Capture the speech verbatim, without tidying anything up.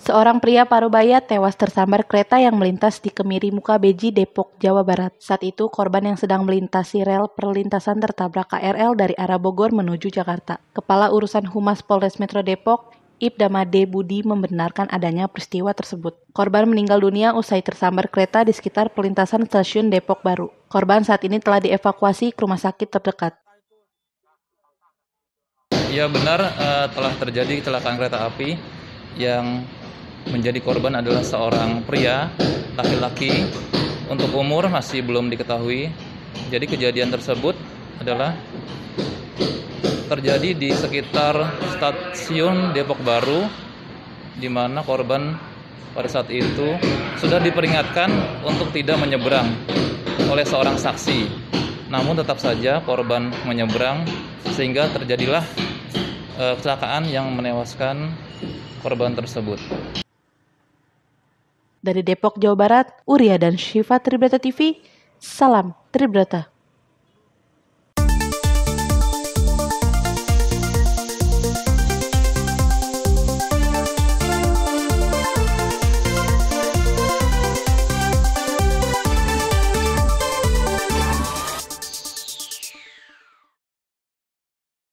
Seorang pria Parubaya tewas tersambar kereta yang melintas di Kemiri Mukabeji, Depok, Jawa Barat. Saat itu, korban yang sedang melintasi rel perlintasan tertabrak K R L dari arah Bogor menuju Jakarta. Kepala Urusan Humas Polres Metro Depok, Ibda Made Budi, membenarkan adanya peristiwa tersebut. Korban meninggal dunia usai tersambar kereta di sekitar perlintasan stasiun Depok Baru. Korban saat ini telah dievakuasi ke rumah sakit terdekat. Ya benar, uh, telah terjadi kecelakaan kereta api yang menjadi korban adalah seorang pria laki-laki, untuk umur masih belum diketahui. Jadi kejadian tersebut adalah terjadi di sekitar stasiun Depok Baru, di mana korban pada saat itu sudah diperingatkan untuk tidak menyeberang oleh seorang saksi. Namun tetap saja korban menyeberang sehingga terjadilah eh, kecelakaan yang menewaskan korban tersebut. Dari Depok, Jawa Barat, Uria dan Syifa, Tribrata T V, salam Tribrata.